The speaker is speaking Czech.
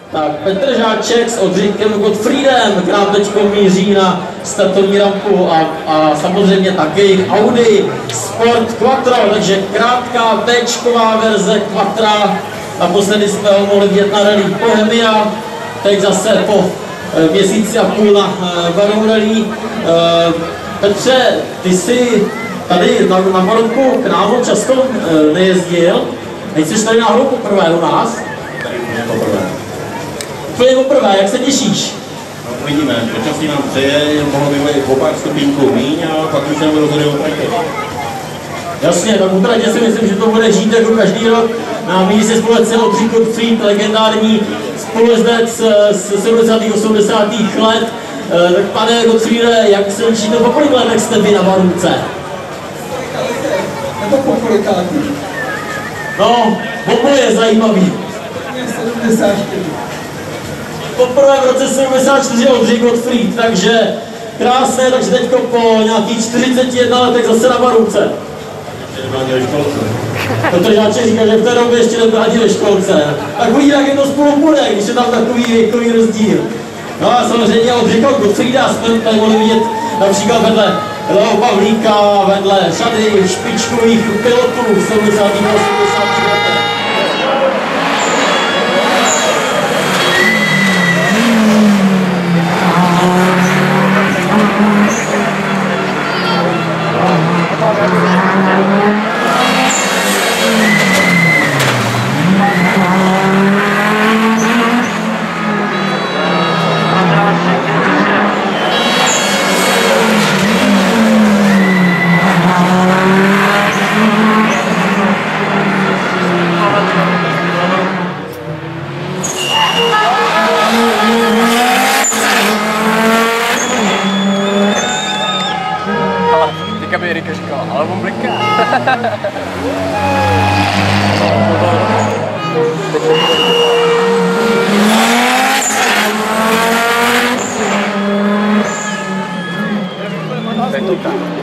Tak Petr Žáček s Oldřichem Gottfriedem, krát teďko míří na startovní rampu a samozřejmě taky jejich Audi Sport Quattro, takže krátká Bčková verze Quattra. Naposledy jsme ho mohli vidět na rally Bohemia, teď zase po měsíci a půl na Baron Rally. Petře, ty jsi tady na Baronku k nám často nejezdil, nejsi tady náhodou poprvé u nás? Tady poprvé. Úplně poprvé, jak se těšíš? No, uvidíme, počasí nám přeje, mohlo by být o pár stupínku míň a pak už nám rozhoduje o tratě. Jasně, tak u tratě si myslím, že to bude žít jako každý rok. Na místě společce Oldřich Gottfried, legendární spolujezdec z 70. 80. let. Tak pane Gottfriede, jak se učíte, po kolik letech jste vy na Barunce? Nebo po kolikátý? No, oboje je zajímavý. 74. Poprvé v roce 74 Oldřich Gottfried, takže krásné, takže teďko po nějakých 41 letech zase na Barunce. Ještě nebyl ani ve školce. Petr Žáček říká, že v té době ještě nebyl ani ve školce. Tak uvidí, jak je to spolu bude, když je tam takový věkový rozdíl. No a samozřejmě Oldřicha Gottfrieda jsme tady mohli vidět například vedle Leo Pavlíka, vedle řady špičkových pilotů v 70. a 80. letech. Teďka by Erika říkala, ale on bliká. To je to tak.